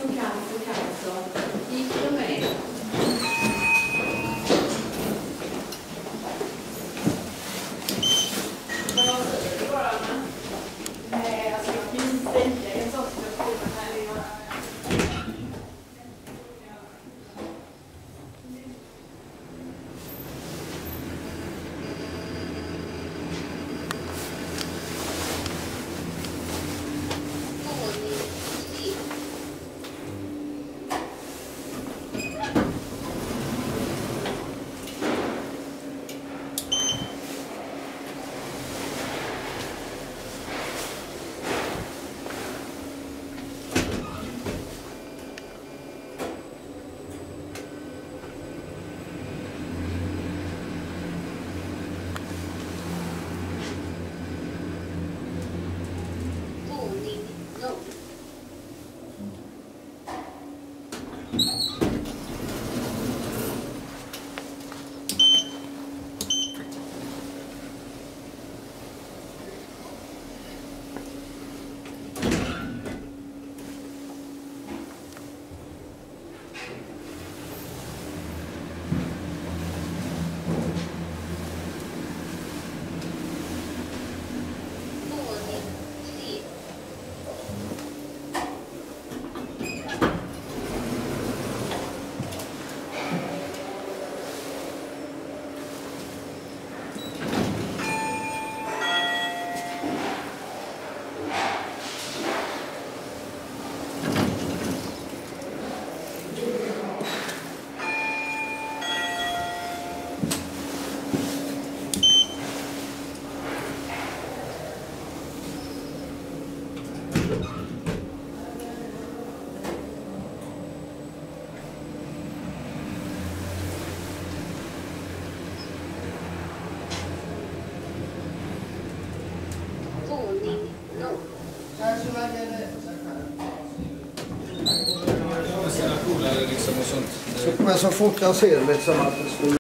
som kan så gick de med. Men vad säger du bara, Anna? Nej, alltså jag kan inte säga en sak som jag får här i Så kommer jag så fort jag ser liksom att det skulle